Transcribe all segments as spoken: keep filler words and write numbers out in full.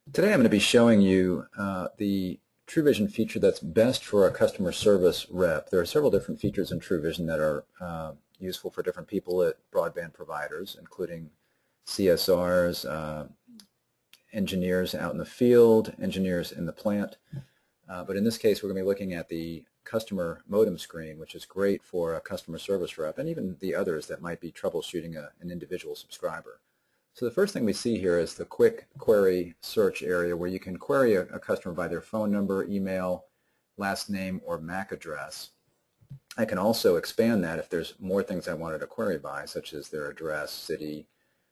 Today I'm going to be showing you uh, the TruVizion feature that's best for a customer service rep. There are several different features in TruVizion that are uh, useful for different people at broadband providers, including C S Rs, uh, engineers out in the field, engineers in the plant. Uh, but in this case, we're going to be looking at the customer modem screen, which is great for a customer service rep, and even the others that might be troubleshooting a, an individual subscriber. So the first thing we see here is the quick query search area where you can query a, a customer by their phone number, email, last name, or M A C address. I can also expand that if there's more things I wanted to query by, such as their address, city,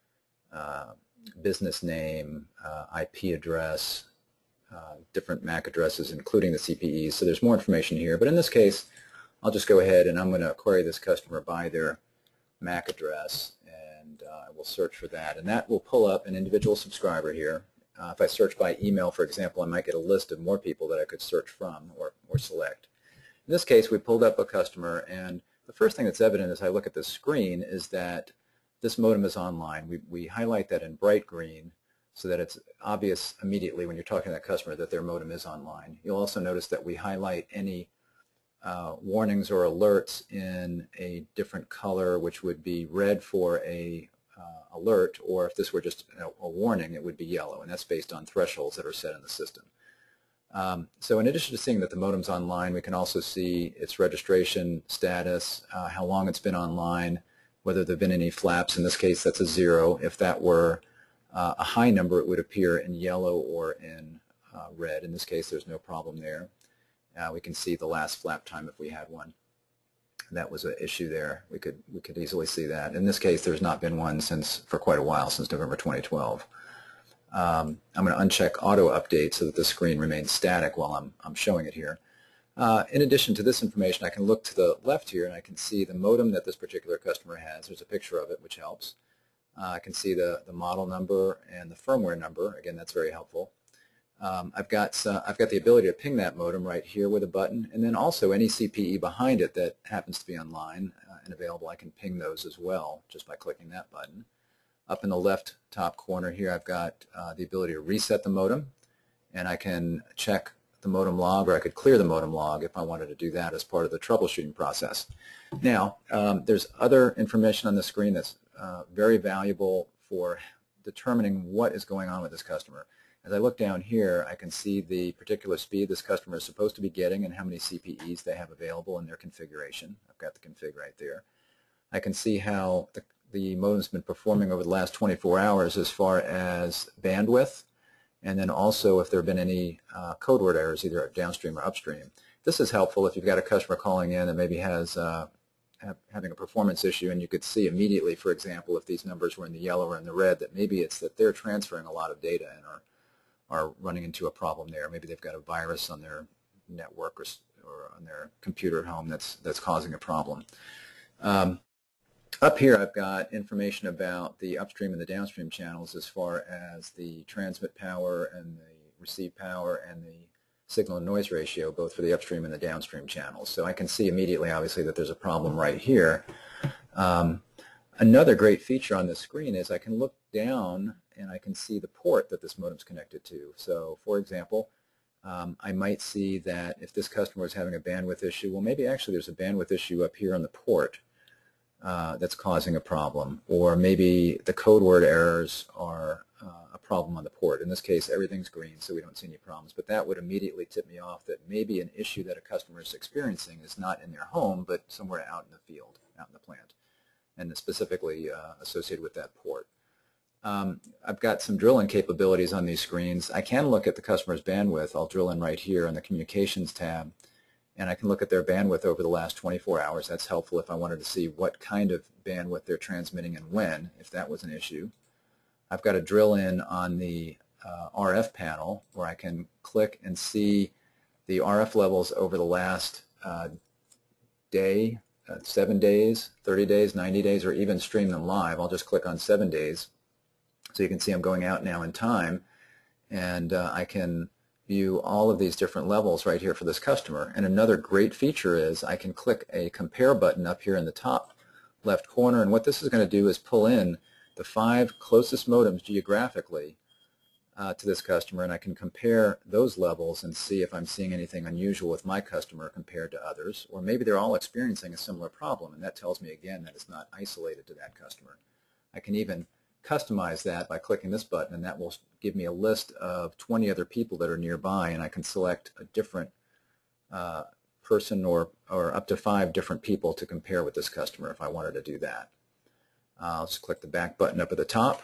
uh, business name, uh, I P address, uh, different M A C addresses, including the C P Es. So there's more information here. But in this case, I'll just go ahead and I'm going to query this customer by their M A C address. And uh, I will search for that, and that will pull up an individual subscriber here. Uh, if I search by email, for example, I might get a list of more people that I could search from or, or select. In this case, we pulled up a customer, and the first thing that's evident as I look at the screen is that this modem is online. We, we highlight that in bright green so that it's obvious immediately when you're talking to that customer that their modem is online. You'll also notice that we highlight any Uh, warnings or alerts in a different color, which would be red for a uh, alert, or if this were just a, a warning, it would be yellow, and that's based on thresholds that are set in the system. Um, so in addition to seeing that the modem's online, we can also see its registration status, uh, how long it's been online, whether there have been any flaps. In this case, that's a zero. If that were uh, a high number, it would appear in yellow or in uh, red. In this case, there's no problem there. Uh, we can see the last flap time if we had one. That was an issue there. We could we could easily see that. In this case, there's not been one since for quite a while, since November twenty twelve. Um, I'm going to uncheck auto update so that the screen remains static while I'm I'm showing it here. Uh, in addition to this information, I can look to the left here and I can see the modem that this particular customer has. There's a picture of it, which helps. Uh, I can see the the model number and the firmware number. Again, that's very helpful. Um, I've got uh, I've got the ability to ping that modem right here with a button, and then also any C P E behind it that happens to be online uh, and available. I can ping those as well just by clicking that button. Up in the left top corner here, I've got uh, the ability to reset the modem, and I can check the modem log, or I could clear the modem log if I wanted to do that as part of the troubleshooting process. Now, um, there's other information on the screen that's uh, very valuable for determining what is going on with this customer. As I look down here, I can see the particular speed this customer is supposed to be getting and how many C P Es they have available in their configuration. I've got the config right there. I can see how the, the modem's been performing over the last twenty-four hours as far as bandwidth, and then also if there have been any uh, code word errors, either downstream or upstream. This is helpful if you've got a customer calling in that maybe has uh, have, having a performance issue, and you could see immediately, for example, if these numbers were in the yellow or in the red, that maybe it's that they're transferring a lot of data and are are running into a problem there. Maybe they've got a virus on their network or, or on their computer at home that's, that's causing a problem. Um, up here I've got information about the upstream and the downstream channels as far as the transmit power and the receive power and the signal and noise ratio, both for the upstream and the downstream channels. So I can see immediately, obviously, that there's a problem right here. Um, Another great feature on this screen is I can look down and I can see the port that this modem's connected to. So, for example, um, I might see that if this customer is having a bandwidth issue, well, maybe actually there's a bandwidth issue up here on the port uh, that's causing a problem. Or maybe the code word errors are uh, a problem on the port. In this case, everything's green, so we don't see any problems. But that would immediately tip me off that maybe an issue that a customer is experiencing is not in their home, but somewhere out in the field, out in the plant, and specifically uh, associated with that port. Um, I've got some drill-in capabilities on these screens. I can look at the customer's bandwidth. I'll drill in right here in the Communications tab, and I can look at their bandwidth over the last twenty-four hours. That's helpful if I wanted to see what kind of bandwidth they're transmitting and when, if that was an issue. I've got a drill in on the uh, R F panel where I can click and see the R F levels over the last uh, day, uh, seven days, thirty days, ninety days, or even stream them live. I'll just click on seven days. So you can see I'm going out now in time, and uh, I can view all of these different levels right here for this customer. And another great feature is I can click a compare button up here in the top left corner, and what this is going to do is pull in the five closest modems geographically uh, to this customer, and I can compare those levels and see if I'm seeing anything unusual with my customer compared to others, or maybe they're all experiencing a similar problem, and that tells me again that it's not isolated to that customer. I can even customize that by clicking this button, and that will give me a list of twenty other people that are nearby, and I can select a different uh, person or, or up to five different people to compare with this customer if I wanted to do that. Uh, I'll just click the back button up at the top.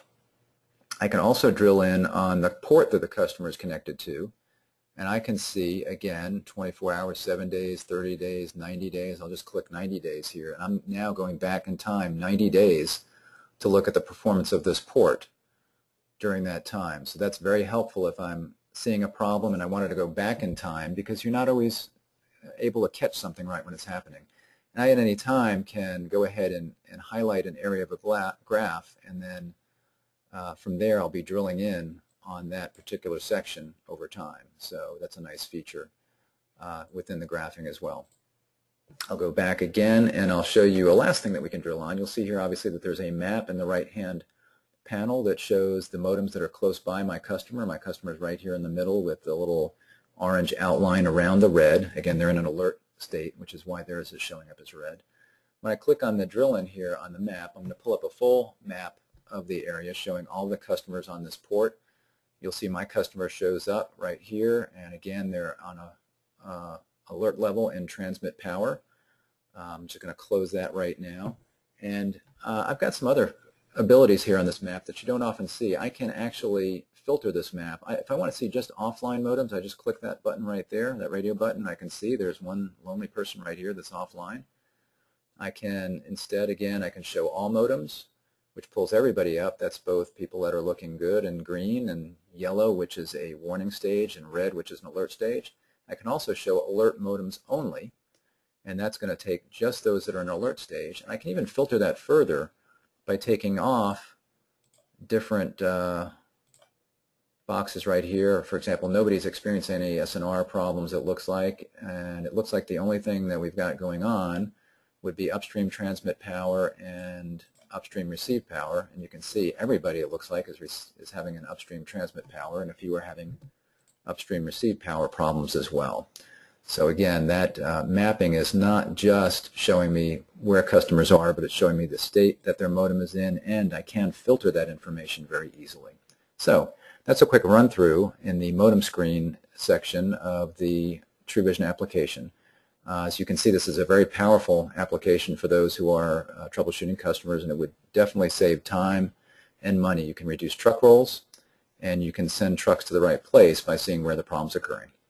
I can also drill in on the port that the customer is connected to, and I can see, again, twenty-four hours, seven days, thirty days, ninety days. I'll just click ninety days here, and I'm now going back in time ninety days to look at the performance of this port during that time. So that's very helpful if I'm seeing a problem and I wanted to go back in time, because you're not always able to catch something right when it's happening. And I at any time can go ahead and, and highlight an area of a graph, and then uh, from there I'll be drilling in on that particular section over time. So that's a nice feature uh, within the graphing as well. I'll go back again and I'll show you a last thing that we can drill on. You'll see here obviously that there's a map in the right hand panel that shows the modems that are close by my customer. My customer is right here in the middle with the little orange outline around the red. Again, they're in an alert state, which is why theirs is showing up as red. When I click on the drill in here on the map, I'm going to pull up a full map of the area showing all the customers on this port. You'll see my customer shows up right here, and again they're on a uh, alert level and transmit power. I'm just going to close that right now. And uh, I've got some other abilities here on this map that you don't often see. I can actually filter this map. I, if I want to see just offline modems, I just click that button right there, that radio button. I can see there's one lonely person right here that's offline. I can instead, again, I can show all modems, which pulls everybody up. That's both people that are looking good and green, and yellow, which is a warning stage, and red, which is an alert stage. I can also show alert modems only, and that's going to take just those that are in an alert stage. And I can even filter that further by taking off different uh, boxes right here. For example, nobody's experiencing any S N R problems, it looks like, and it looks like the only thing that we've got going on would be upstream transmit power and upstream receive power. And you can see everybody, it looks like, is, is having an upstream transmit power, and a few are having upstream receive power problems as well. So again, that uh, mapping is not just showing me where customers are, but it's showing me the state that their modem is in, and I can filter that information very easily. So that's a quick run through in the modem screen section of the TruVizion application. Uh, as you can see, this is a very powerful application for those who are uh, troubleshooting customers, and it would definitely save time and money. You can reduce truck rolls, and you can send trucks to the right place by seeing where the problem's occurring.